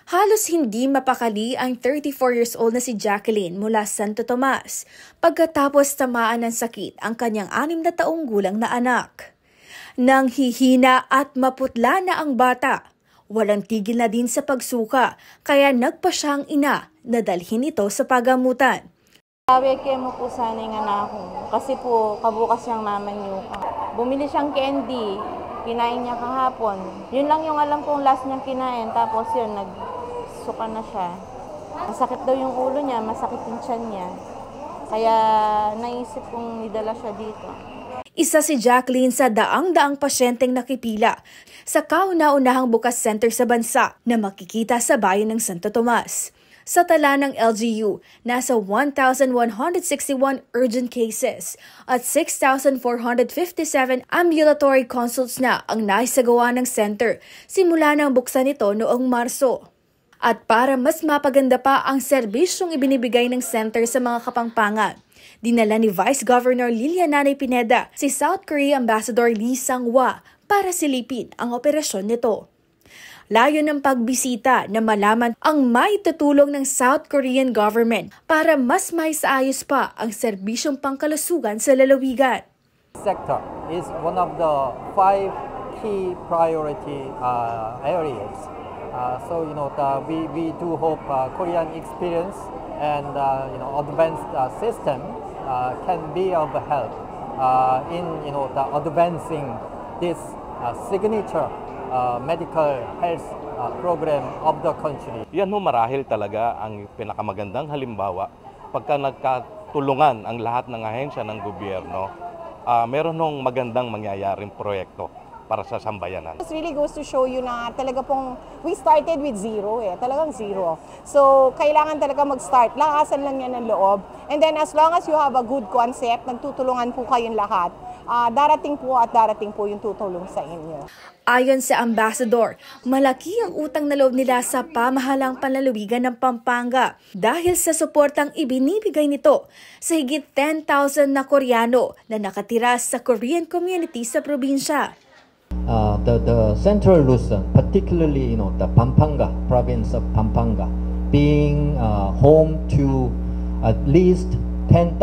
Halos hindi mapakali ang 34 years old na si Jacqueline mula Santo Tomas pagkatapos tamaan ng sakit ang kanyang 6 na taong gulang na anak. Nang hihina at maputla na ang bata, walang tigil na din sa pagsuka kaya nagpa siyang ina na dalhin ito sa pagamutan. Sabi mo po sana yung anak ko kasi po kabukas siyang mamanyuka. Bumili siyang candy, kinain niya kahapon. Yun lang yung alam kong last niyang kinain tapos yun nagsuka na siya. Masakit daw yung ulo niya, masakit yung tiyan niya. Kaya naisip kong idala siya dito. Isa si Jacqueline sa daang-daang pasyenteng nakipila sa kauna-unahang bukas center sa bansa na makikita sa bayan ng Santo Tomas. Sa tala ng LGU, nasa 1,161 urgent cases at 6,457 ambulatory consults na ang naisagawa ng center simula nang buksan ito noong Marso. At para mas mapaganda pa ang serbisyong ibinibigay ng center sa mga Kapampangan, dinala ni Vice Governor Lilianay Pineda si South Korea Ambassador Lee Sang-hwa para silipin ang operasyon nito. Layo ng pagbisita na malaman ang maitutulong ng South Korean government para mas maisaayos pa ang serbisyong pangkalusugan sa lalawigan. Sector is one of the 5 key priority areas. So we do hope Korean experience and advanced system can be of help in the advancing this signature medical health program of the country. Yan ho marahil talaga ang pinakamagandang halimbawa pagka nagkatulungan ang lahat ng ahensya ng gobyerno, meron hong magandang mangyayaring proyekto para sa sambayanan. This really goes to show you na talaga pong we started with zero talagang zero. So kailangan talaga mag-start, lakasan lang yan ng loob. And then as long as you have a good concept, nagtutulungan po kayong lahat, darating po yung tutulong sa inyo. Ayon sa Ambassador, malaki ang utang na loob nila sa pamahalang panlalawigan ng Pampanga dahil sa suportang ibinibigay nito sa higit 10,000 na Koreano na nakatira sa Korean community sa probinsya. The Central Luzon, particularly the Pampanga province of Pampanga, being home to at least 10,000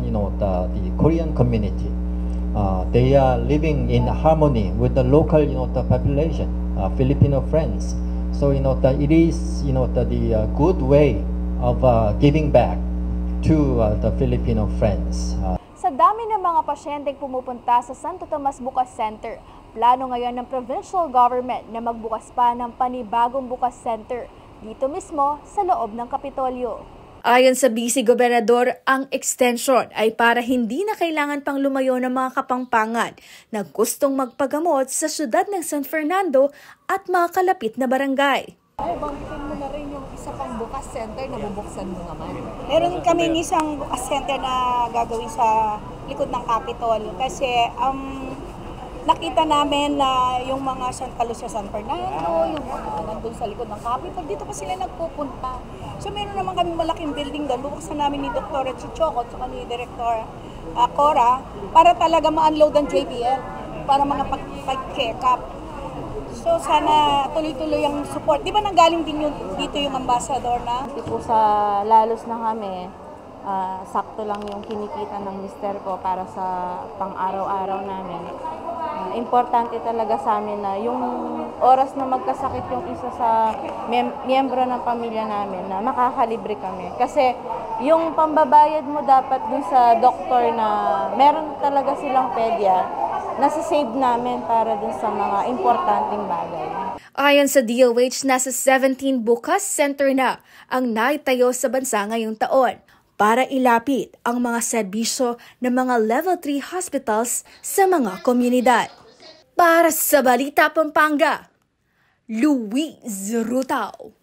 the Korean community. They are living in harmony with the local the population, Filipino friends. So it is the good way of giving back to the Filipino friends. Sa dami ng mga pasyenteng pumupunta sa Santo Tomas Bukas Center, plano ngayon ng provincial government na magbukas pa ng panibagong bukas center dito mismo sa loob ng Kapitolyo. Ayon sa Vice Gobernador, ang extension ay para hindi na kailangan pang lumayo ng mga Kapampangan na gustong magpagamot sa syudad ng San Fernando at mga kalapit na barangay. Ay, bangkitin mo na rin yung isa pang bukas center na bubuksan mo naman. Meron kami isang bukas center na gagawin sa likod ng Capitol kasi nakita namin na yung mga Santa Lucia, San Fernando, yung mga nandun sa likod ng Capitol, dito pa sila nagpupunta. So meron naman kami malaking building doon. Bubuksan namin ni Dr. Chichoko at ni Director Cora para talaga ma-unload ang JBL para mga pag-check up. So sana tuloy-tuloy ang support. Di ba nanggaling din dito yung ambassador na? Hindi po sa lalos na kami, sakto lang yung kinikita ng mister ko para sa pang-araw-araw namin. Importante talaga sa amin na yung oras na magkasakit yung isa sa miyembro ng pamilya namin na makakalibre kami. Kasi yung pambabayad mo dapat dun sa doktor na meron talaga silang pedya, nasa-save namin para dun sa mga importanteng bagay. Ayon sa DOH, nasa 17 bukas center na ang naitayo sa bansa ngayong taon para ilapit ang mga serbisyo ng mga Level 3 hospitals sa mga komunidad. Para sa Balita Pampanga, Luis Rutao.